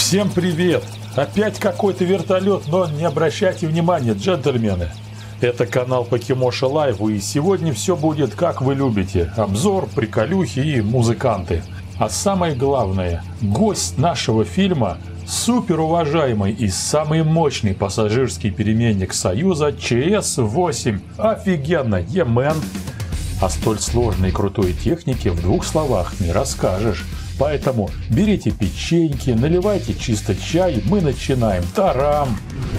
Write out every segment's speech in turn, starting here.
Всем привет! Опять какой-то вертолет, но не обращайте внимания, джентльмены. Это канал Покемоша Лайв, и сегодня все будет как вы любите. Обзор, приколюхи и музыканты. А самое главное, гость нашего фильма – суперуважаемый и самый мощный пассажирский переменник Союза ЧС-8. Офигенно, емен! О столь сложной и крутой технике в двух словах не расскажешь. Поэтому берите печеньки, наливайте чисто чай, мы начинаем. Тарам!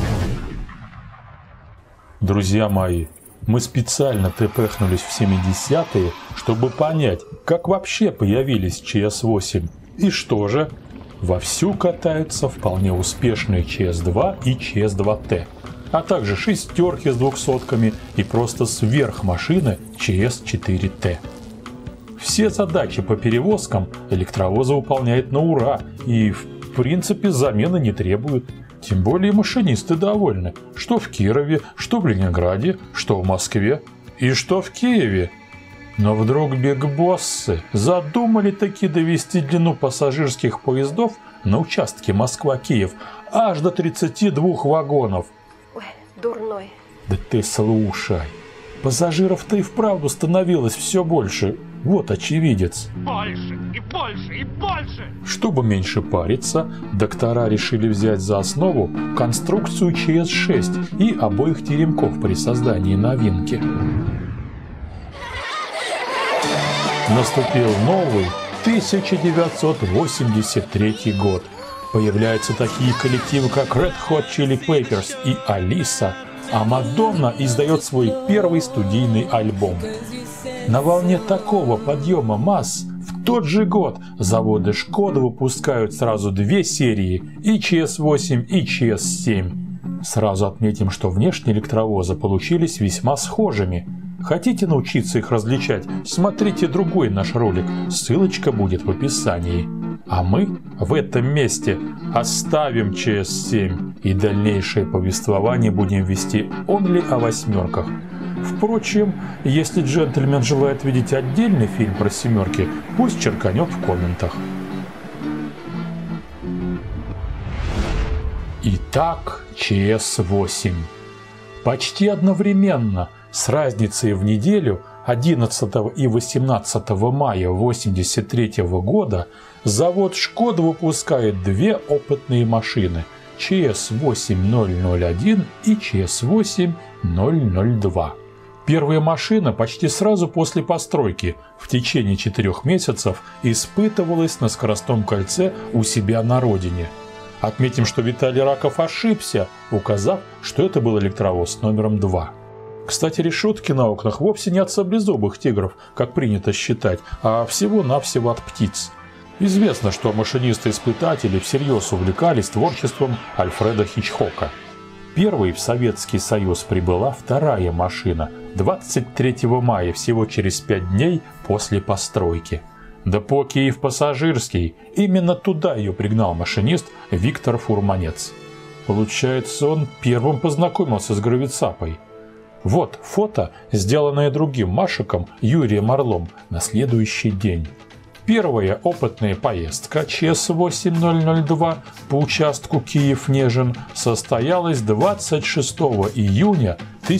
Друзья мои, мы специально тпхнулись в 70-е, чтобы понять, как вообще появились ЧС-8. И что же? Вовсю катаются вполне успешные ЧС-2 и ЧС-2Т, а также шестерки с 200-ками и просто сверхмашины ЧС-4Т. Все задачи по перевозкам электровозы выполняет на ура и, в принципе, замены не требуют. Тем более машинисты довольны, что в Кирове, что в Ленинграде, что в Москве и что в Киеве. Но вдруг бигбоссы задумали таки довести длину пассажирских поездов на участке Москва-Киев аж до 32 вагонов. Ой, дурной. Да ты слушай, пассажиров-то и вправду становилось все больше. Вот очевидец. Больше и больше и больше! Чтобы меньше париться, доктора решили взять за основу конструкцию ЧС-6 и обоих теремков при создании новинки. Наступил новый 1983 год. Появляются такие коллективы, как Red Hot Chili Peppers и Алиса, а Мадонна издает свой первый студийный альбом. На волне такого подъема масс в тот же год заводы Шкода выпускают сразу две серии и ЧС-8, и ЧС-7. Сразу отметим, что внешние электровозы получились весьма схожими. Хотите научиться их различать? Смотрите другой наш ролик, ссылочка будет в описании. А мы в этом месте оставим ЧС-7 и дальнейшее повествование будем вести only о восьмерках. Впрочем, если джентльмен желает видеть отдельный фильм про семерки, пусть черканет в комментах. Итак, ЧС-8. Почти одновременно, с разницей в неделю, 11 и 18 мая 1983 года, завод Шкода выпускает две опытные машины – ЧС-8001 и ЧС-8002. Первая машина почти сразу после постройки, в течение 4 месяцев, испытывалась на скоростном кольце у себя на родине. Отметим, что Виталий Раков ошибся, указав, что это был электровоз номером 2. Кстати, решетки на окнах вовсе не от саблезубых тигров, как принято считать, а всего-навсего от птиц. Известно, что машинисты-испытатели всерьез увлекались творчеством Альфреда Хичкока. Первой в Советский Союз прибыла вторая машина 23 мая, всего через 5 дней после постройки. Депо Киев-Пассажирский, именно туда ее пригнал машинист Виктор Фурманец. Получается, он первым познакомился с гравицапой. Вот фото, сделанное другим машиком Юрием Орлом на следующий день. Первая опытная поездка ЧС-8002 по участку Киев-Нежин состоялась 26 июня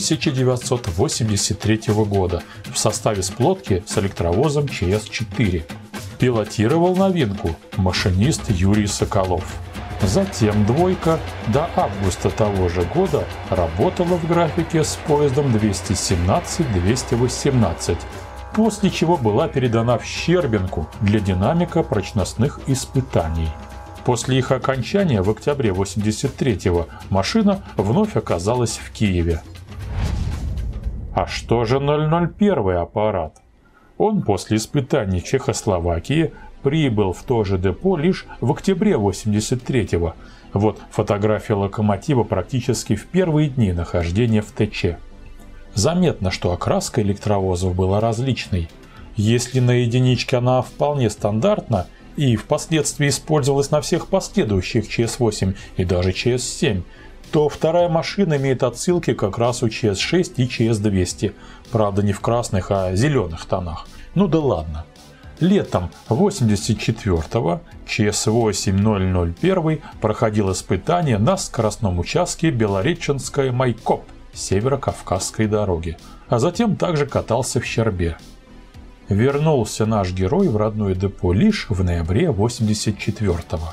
1983 года в составе сплотки с электровозом ЧС-4. Пилотировал новинку машинист Юрий Соколов. Затем двойка до августа того же года работала в графике с поездом 217-218, после чего была передана в Щербинку для динамика прочностных испытаний. После их окончания в октябре 1983-го машина вновь оказалась в Киеве. А что же 001 аппарат? Он после испытаний в Чехословакии прибыл в то же депо лишь в октябре 1983-го. Вот фотография локомотива практически в первые дни нахождения в ТЧ. Заметно, что окраска электровозов была различной. Если на единичке она вполне стандартна и впоследствии использовалась на всех последующих ЧС-8 и даже ЧС-7, то вторая машина имеет отсылки как раз у ЧС-6 и ЧС-200. Правда, не в красных, а зеленых тонах. Ну да ладно. Летом 1984-го ЧС-8001 проходил испытание на скоростном участке Белореченская-Майкоп Северо-Кавказской дороги, а затем также катался в Щербе. Вернулся наш герой в родное депо лишь в ноябре 1984-го.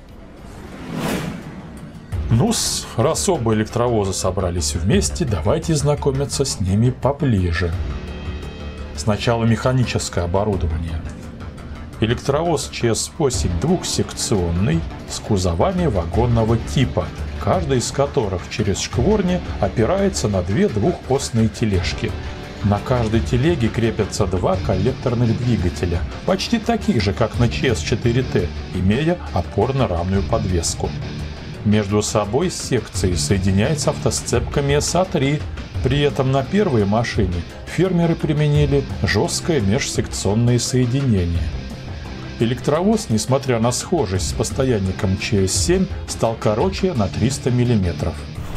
Ну-с, раз оба электровоза собрались вместе, давайте знакомиться с ними поближе. Сначала механическое оборудование. Электровоз ЧС-8 двухсекционный с кузовами вагонного типа, каждая из которых через шкворни опирается на две двухосные тележки. На каждой телеге крепятся два коллекторных двигателя, почти таких же, как на ЧС-4Т, имея опорно-равную подвеску. Между собой секции соединяются автосцепками СА-3. При этом на первой машине фермеры применили жесткое межсекционное соединение. Электровоз, несмотря на схожесть с постоянником ЧС-7, стал короче на 300 мм.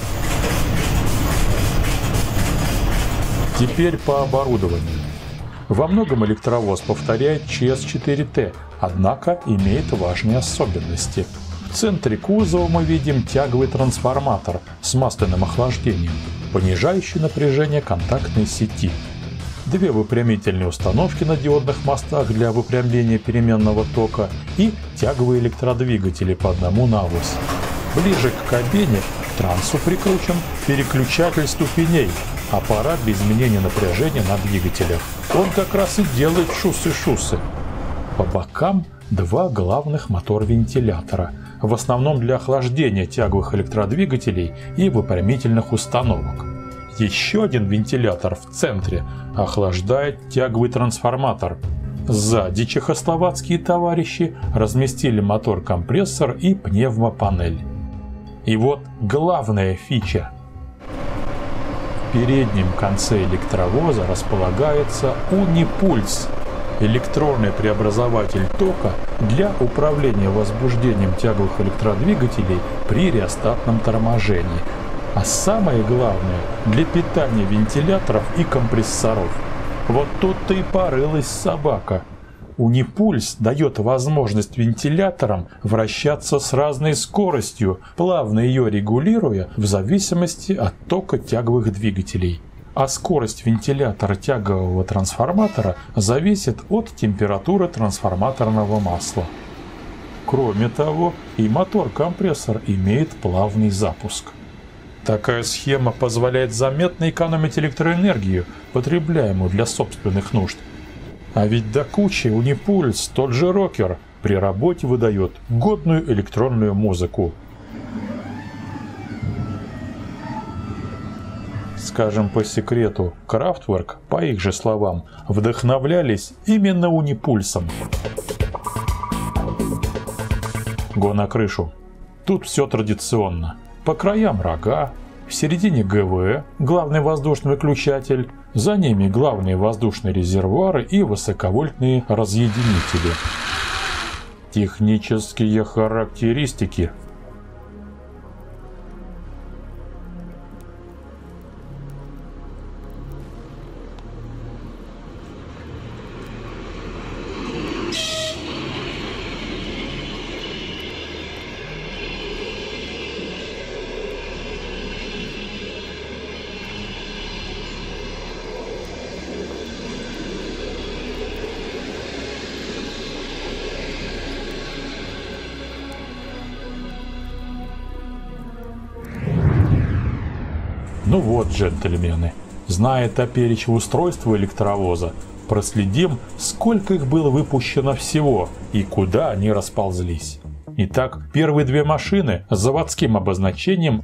Теперь по оборудованию. Во многом электровоз повторяет ЧС-4Т, однако имеет важные особенности. В центре кузова мы видим тяговый трансформатор с масляным охлаждением, понижающий напряжение контактной сети. Две выпрямительные установки на диодных мостах для выпрямления переменного тока и тяговые электродвигатели по одному на ось. Ближе к кабине к трансу прикручен переключатель ступеней, аппарат для изменения напряжения на двигателях. Он как раз и делает шусы-шусы. По бокам два главных мотор-вентилятора, в основном для охлаждения тяговых электродвигателей и выпрямительных установок. Еще один вентилятор в центре охлаждает тяговый трансформатор. Сзади чехословацкие товарищи разместили мотор-компрессор и пневмопанель. И вот главная фича. В переднем конце электровоза располагается унипульс – электронный преобразователь тока для управления возбуждением тяговых электродвигателей при реостатном торможении. А самое главное – для питания вентиляторов и компрессоров. Вот тут-то и порылась собака. Унипульс дает возможность вентиляторам вращаться с разной скоростью, плавно ее регулируя в зависимости от тока тяговых двигателей. А скорость вентилятора тягового трансформатора зависит от температуры трансформаторного масла. Кроме того, и мотор-компрессор имеет плавный запуск. Такая схема позволяет заметно экономить электроэнергию, потребляемую для собственных нужд. А ведь до кучи унипульс, тот же рокер, при работе выдает годную электронную музыку. Скажем по секрету, Kraftwerk, по их же словам, вдохновлялись именно унипульсом. Го на крышу. Тут все традиционно. По краям рога, в середине ГВ, главный воздушный выключатель, за ними главные воздушные резервуары и высоковольтные разъединители. Технические характеристики. Ну вот, джентльмены, зная топеречь устройство электровоза, проследим, сколько их было выпущено всего и куда они расползлись. Итак, первые две машины с заводским обозначением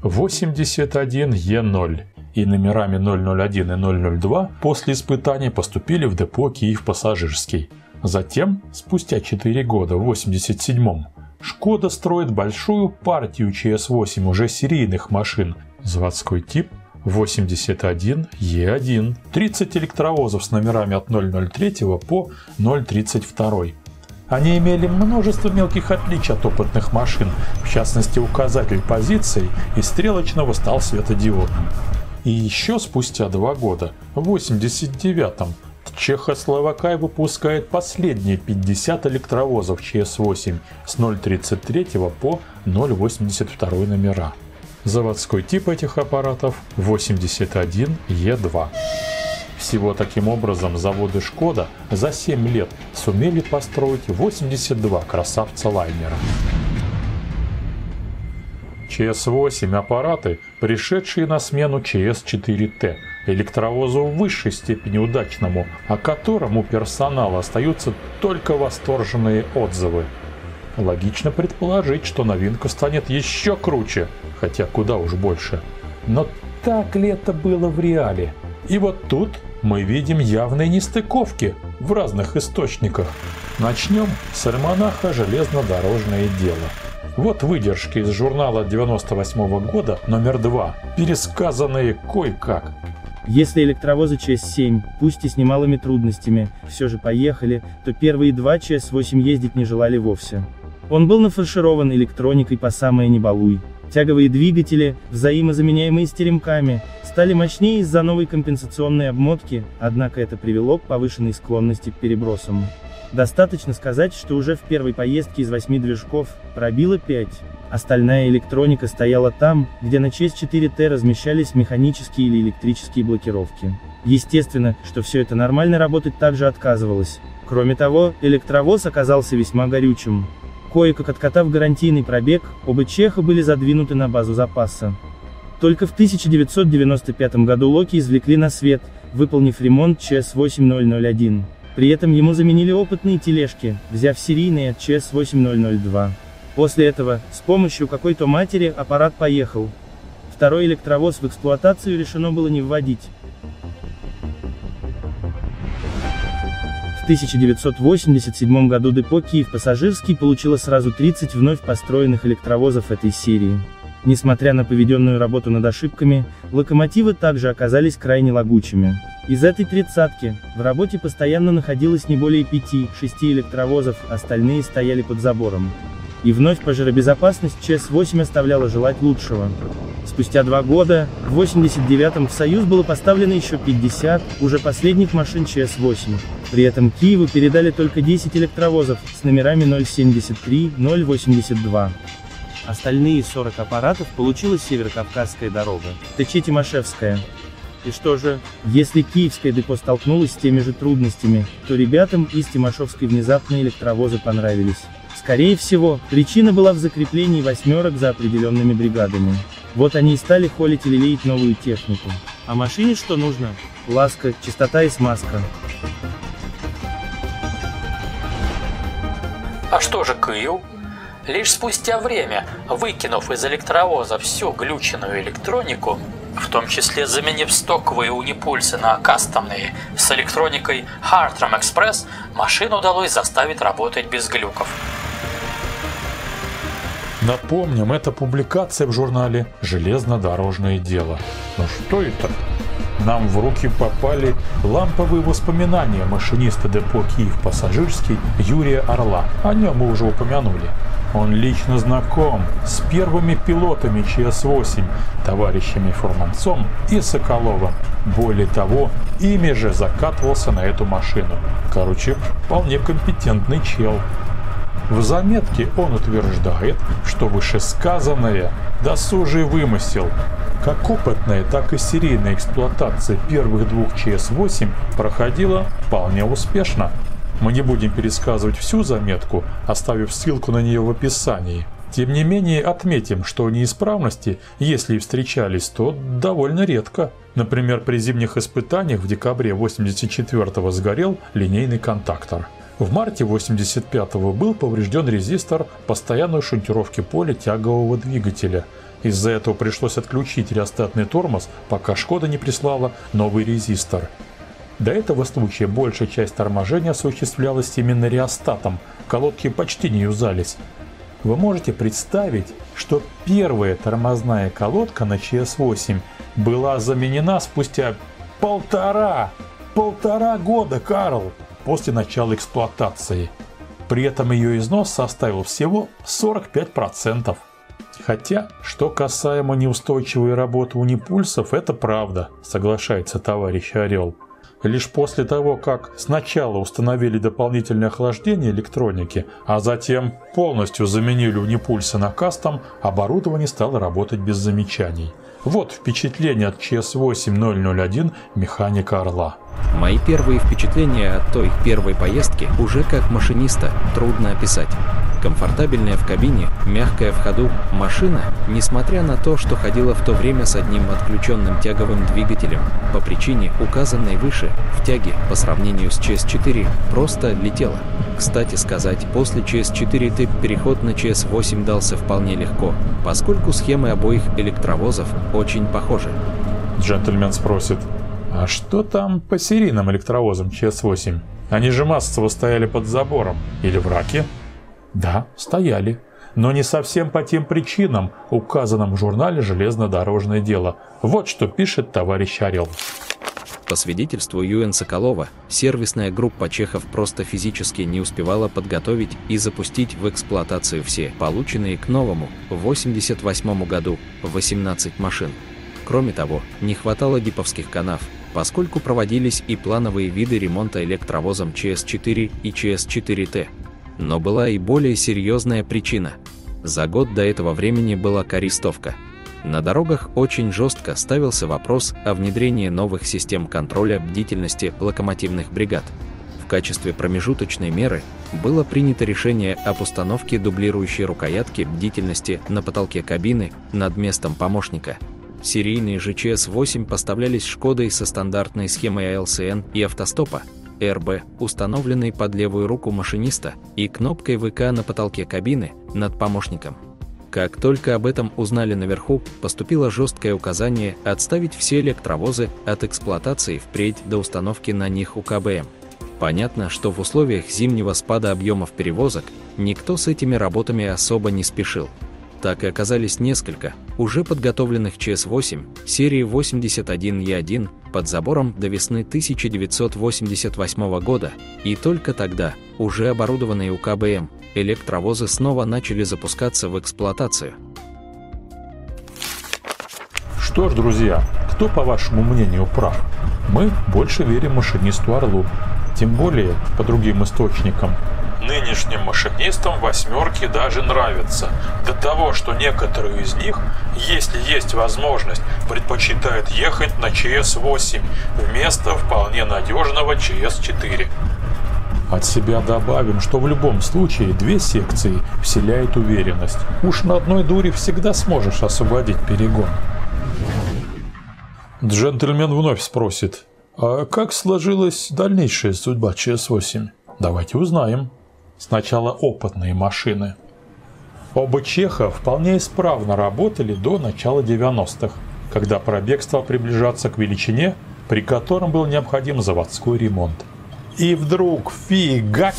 81Е0 и номерами 001 и 002 после испытаний поступили в депо Киев-Пассажирский. Затем, спустя 4 года, в 87-м, Шкода строит большую партию ЧС-8 уже серийных машин, заводской тип 81Е1, 30 электровозов с номерами от 003 по 032. Они имели множество мелких отличий от опытных машин, в частности указатель позиций из стрелочного стал светодиодным. И еще спустя 2 года, в 89-м, Чехословакия выпускает последние 50 электровозов ЧС-8 с 033 по 082 номера. Заводской тип этих аппаратов 81Е2. Всего таким образом заводы «Шкода» за 7 лет сумели построить 82 красавца-лайнера. ЧС-8 аппараты, пришедшие на смену ЧС-4Т, электровозу в высшей степени удачному, о котором у персонала остаются только восторженные отзывы. Логично предположить, что новинка станет еще круче, хотя куда уж больше. Но так ли это было в реале? И вот тут мы видим явные нестыковки в разных источниках. Начнем с альманаха «Железнодорожное дело». Вот выдержки из журнала 98 года номер 2, пересказанные кое-как. Если электровозы ЧС-7, пусть и с немалыми трудностями, все же поехали, то первые два ЧС-8 ездить не желали вовсе. Он был нафарширован электроникой по самое не балуй. Тяговые двигатели, взаимозаменяемые с теремками, стали мощнее из-за новой компенсационной обмотки, однако это привело к повышенной склонности к перебросам. Достаточно сказать, что уже в первой поездке из 8 движков пробило 5. Остальная электроника стояла там, где на ЧС-4Т размещались механические или электрические блокировки. Естественно, что все это нормально работать также отказывалось. Кроме того, электровоз оказался весьма горючим. Кое-как откатав гарантийный пробег, оба чеха были задвинуты на базу запаса. Только в 1995 году Локи извлекли на свет, выполнив ремонт ЧС-8001. При этом ему заменили опытные тележки, взяв серийные от ЧС-8002. После этого, с помощью какой-то матери, аппарат поехал. Второй электровоз в эксплуатацию решено было не вводить. В 1987 году депо Киев-Пассажирский получило сразу 30 вновь построенных электровозов этой серии. Несмотря на проведенную работу над ошибками, локомотивы также оказались крайне лагучими. Из этой тридцатки, в работе постоянно находилось не более 5-6 электровозов, остальные стояли под забором. И вновь пожаробезопасность ЧС-8 оставляла желать лучшего. Спустя 2 года, в 1989-м в Союз было поставлено еще 50, уже последних машин ЧС-8. При этом Киеву передали только 10 электровозов, с номерами 073, 082. Остальные 40 аппаратов получила Северокавказская дорога, ТЧ Тимошевская. И что же, если Киевское депо столкнулось с теми же трудностями, то ребятам из Тимошевской внезапно электровозы понравились. Скорее всего, причина была в закреплении восьмерок за определенными бригадами. Вот они и стали холить и лелеять новую технику. А машине что нужно? Ласка, чистота и смазка. А что же Киев? Лишь спустя время, выкинув из электровоза всю глюченную электронику, в том числе заменив стоковые унипульсы на кастомные с электроникой Hartram Express, машину удалось заставить работать без глюков. Напомним, это публикация в журнале «Железнодорожное дело». Но что это? Нам в руки попали ламповые воспоминания машиниста депо Киев-Пассажирский Юрия Орла. О нем мы уже упомянули. Он лично знаком с первыми пилотами ЧС-8, товарищами Фурманцом и Соколовым. Более того, ими же закатывался на эту машину. Короче, вполне компетентный чел. В заметке он утверждает, что вышесказанное – досужий вымысел. Как опытная, так и серийная эксплуатация первых двух ЧС-8 проходила вполне успешно. Мы не будем пересказывать всю заметку, оставив ссылку на нее в описании. Тем не менее, отметим, что неисправности, если и встречались, то довольно редко. Например, при зимних испытаниях в декабре 1984-го сгорел линейный контактор. В марте 1985-го был поврежден резистор постоянной шунтировки поля тягового двигателя. Из-за этого пришлось отключить реостатный тормоз, пока Шкода не прислала новый резистор. До этого случая большая часть торможения осуществлялась именно реостатом, колодки почти не юзались. Вы можете представить, что первая тормозная колодка на ЧС-8 была заменена спустя полтора года, Карл, после начала эксплуатации. При этом ее износ составил всего 45%. Хотя, что касаемо неустойчивой работы унипульсов, это правда, соглашается товарищ Орел. Лишь после того, как сначала установили дополнительное охлаждение электроники, а затем полностью заменили унипульсы на кастом, оборудование стало работать без замечаний. Вот впечатление от ЧС-8-001 механика «Орла». Мои первые впечатления от той первой поездки уже как машиниста трудно описать. Комфортабельная в кабине, мягкая в ходу, машина, несмотря на то, что ходила в то время с одним отключенным тяговым двигателем, по причине, указанной выше, в тяге по сравнению с ЧС-4, просто летела. Кстати сказать, после ЧС-4 переход на ЧС-8 дался вполне легко, поскольку схемы обоих электровозов очень похожи. Джентльмен спросит: а что там по серийным электровозам ЧС-8? Они же массово стояли под забором или в раке? Да, стояли, но не совсем по тем причинам, указанным в журнале «Железнодорожное дело». Вот что пишет товарищ Орел. По свидетельству Ю.Н. Соколова, сервисная группа чехов просто физически не успевала подготовить и запустить в эксплуатацию все полученные к новому, в 1988 году, 18 машин. Кроме того, не хватало диповских канав, поскольку проводились и плановые виды ремонта электровозом ЧС-4 и ЧС-4Т. Но была и более серьезная причина. За год до этого времени была коррестовка. На дорогах очень жестко ставился вопрос о внедрении новых систем контроля бдительности локомотивных бригад. В качестве промежуточной меры было принято решение об установке дублирующей рукоятки бдительности на потолке кабины над местом помощника. Серийные же ЧС-8 поставлялись «Шкодой» со стандартной схемой АЛСН и автостопа, РБ, установленной под левую руку машиниста, и кнопкой ВК на потолке кабины над помощником. Как только об этом узнали наверху, поступило жесткое указание отставить все электровозы от эксплуатации впредь до установки на них УКБМ. Понятно, что в условиях зимнего спада объемов перевозок никто с этими работами особо не спешил. Так и оказались несколько уже подготовленных ЧС-8 серии 81Е1 под забором до весны 1988 года, и только тогда, уже оборудованные УКБМ, электровозы снова начали запускаться в эксплуатацию. Что ж, друзья, кто, по вашему мнению, прав? Мы больше верим машинисту Орлу. Тем более, по другим источникам, нынешним машинистам «восьмерки» даже нравятся. До того, что некоторые из них, если есть возможность, предпочитают ехать на ЧС-8 вместо вполне надежного ЧС-4. От себя добавим, что в любом случае две секции вселяют уверенность. Уж на одной дуре всегда сможешь освободить перегон. Джентльмен вновь спросит: а как сложилась дальнейшая судьба ЧС-8? Давайте узнаем. Сначала опытные машины. Оба чеха вполне исправно работали до начала 90-х, когда пробег стал приближаться к величине, при котором был необходим заводской ремонт. И вдруг фига!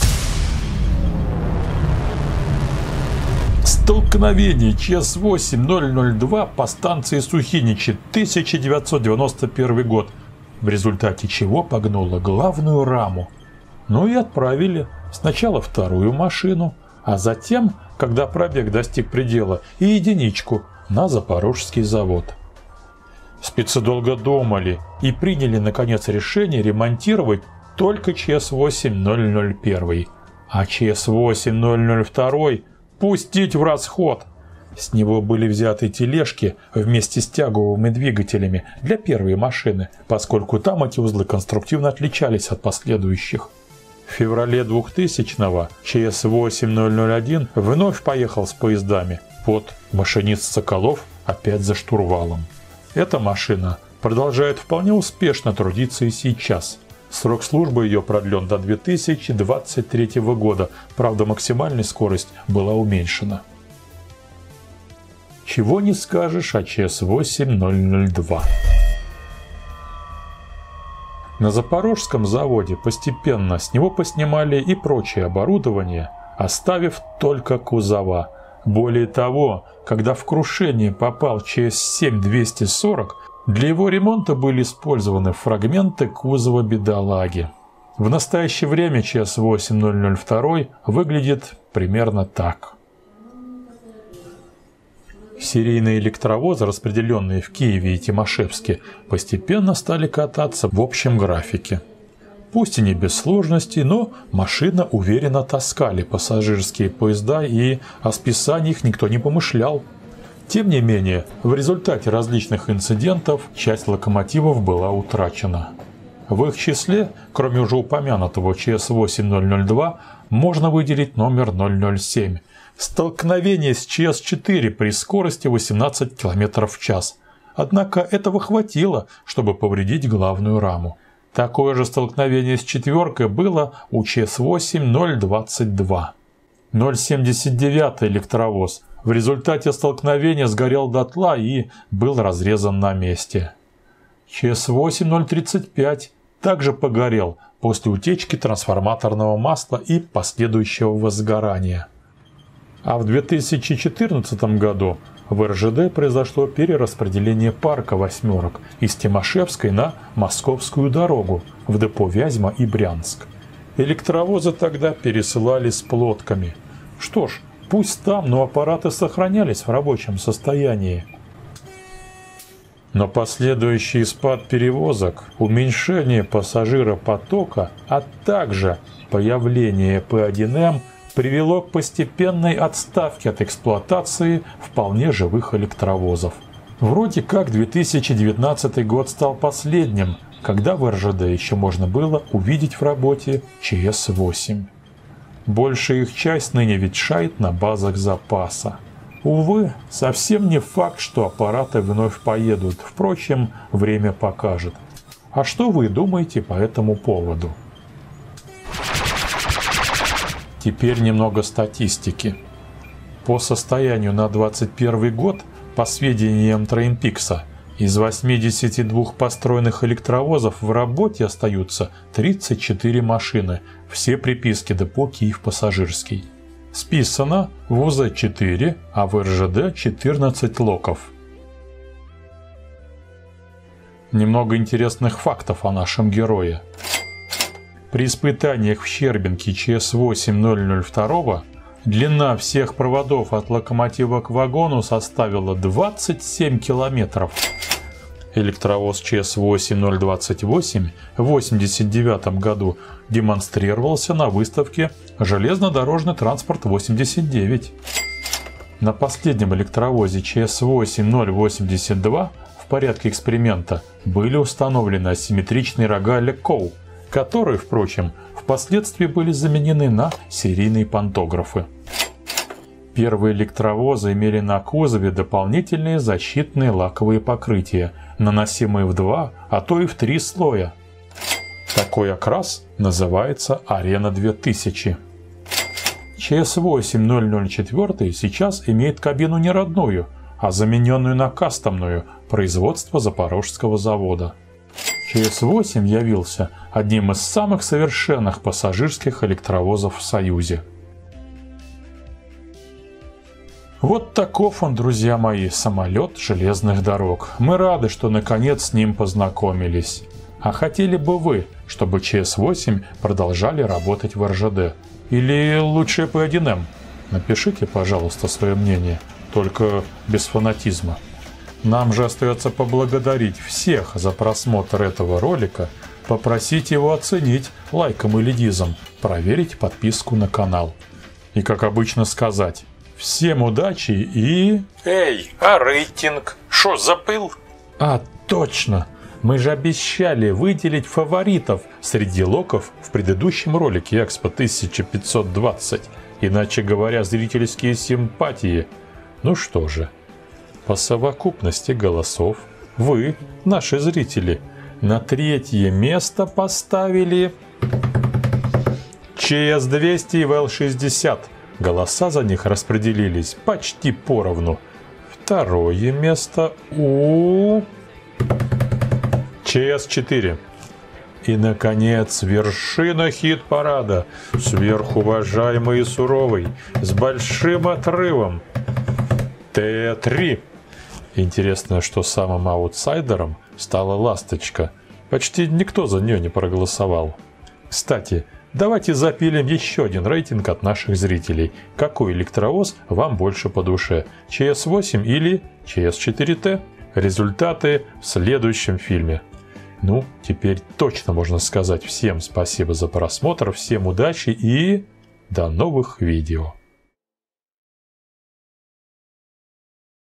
Столкновение ЧС-8-002 по станции Сухиничи, 1991 год, в результате чего погнуло главную раму. Ну и отправили сначала вторую машину, а затем, когда пробег достиг предела, и единичку на Запорожский завод. Спецы долго думали и приняли, наконец, решение ремонтировать только ЧС-8-001, а ЧС-8-002 пустить в расход. С него были взяты тележки вместе с тяговыми двигателями для первой машины, поскольку там эти узлы конструктивно отличались от последующих. В феврале 2000-го ЧС-8-001 вновь поехал с поездами под машинист Соколов опять за штурвалом. Эта машина продолжает вполне успешно трудиться и сейчас. Срок службы ее продлен до 2023 года, правда максимальная скорость была уменьшена. Чего не скажешь о ЧС-8-002. На Запорожском заводе постепенно с него поснимали и прочее оборудование, оставив только кузова. Более того, когда в крушение попал ЧС-7-240, для его ремонта были использованы фрагменты кузова бедолаги. В настоящее время ЧС-8-002 выглядит примерно так. Серийные электровозы, распределенные в Киеве и Тимашевске, постепенно стали кататься в общем графике. Пусть и не без сложностей, но машины уверенно таскали пассажирские поезда, и о списании их никто не помышлял. Тем не менее, в результате различных инцидентов часть локомотивов была утрачена. В их числе, кроме уже упомянутого ЧС-8002, можно выделить номер 007. Столкновение с ЧС-4 при скорости 18 км в час. Однако этого хватило, чтобы повредить главную раму. Такое же столкновение с четверкой было у ЧС-8-022. 079 электровоз в результате столкновения сгорел дотла и был разрезан на месте. ЧС-8-035 также погорел после утечки трансформаторного масла и последующего возгорания. А в 2014 году в РЖД произошло перераспределение парка «восьмерок» из Тимашевской на Московскую дорогу в депо Вязьма и Брянск. Электровозы тогда пересылали с плотками. Что ж, пусть там, но аппараты сохранялись в рабочем состоянии. Но последующий спад перевозок, уменьшение пассажиропотока, а также появление П1М привело к постепенной отставке от эксплуатации вполне живых электровозов. Вроде как 2019 год стал последним, когда в РЖД еще можно было увидеть в работе ЧС-8. Большая их часть ныне ветшает на базах запаса. Увы, совсем не факт, что аппараты вновь поедут, впрочем, время покажет. А что вы думаете по этому поводу? Теперь немного статистики. По состоянию на 2021 год, по сведениям Trainpix, из 82 построенных электровозов в работе остаются 34 машины, все приписки депо Киев-Пассажирский. Списано в УЗ-4, а в РЖД 14 локов. Немного интересных фактов о нашем герое. При испытаниях в Щербинке ЧС-8002 длина всех проводов от локомотива к вагону составила 27 километров. Электровоз ЧС-8028 в 1989 году демонстрировался на выставке «Железнодорожный транспорт-89». На последнем электровозе ЧС-8082 в порядке эксперимента были установлены асимметричные рога Лекоу, которые, впрочем, впоследствии были заменены на серийные пантографы. Первые электровозы имели на кузове дополнительные защитные лаковые покрытия, наносимые в 2, а то и в 3 слоя. Такой окрас называется Арена 2000. ЧС-8004 сейчас имеет кабину не родную, а замененную на кастомную производства Запорожского завода. ЧС-8 явился одним из самых совершенных пассажирских электровозов в Союзе. Вот таков он, друзья мои, самолет железных дорог. Мы рады, что наконец с ним познакомились. А хотели бы вы, чтобы ЧС-8 продолжали работать в РЖД? Или лучше П1М? Напишите, пожалуйста, свое мнение, только без фанатизма. Нам же остается поблагодарить всех за просмотр этого ролика, попросить его оценить лайком или дизом, проверить подписку на канал. И, как обычно, сказать: всем удачи и... Эй, а рейтинг? Шо, забыл? А, точно! Мы же обещали выделить фаворитов среди локов в предыдущем ролике Экспо 1520. Иначе говоря, зрительские симпатии. Ну что же, по совокупности голосов вы, наши зрители, на 3-е место поставили ЧС-200 и ВЛ-60. Голоса за них распределились почти поровну. 2-е место у ЧС-4. И, наконец, вершина хит-парада, сверхуважаемый и суровый, с большим отрывом, Т3. Интересно, что самым аутсайдером стала «Ласточка». Почти никто за нее не проголосовал. Кстати, Давайте запилим еще один рейтинг от наших зрителей. Какой электровоз вам больше по душе? ЧС-8 или ЧС-4Т? Результаты в следующем фильме. Ну, теперь точно можно сказать всем спасибо за просмотр, всем удачи и до новых видео.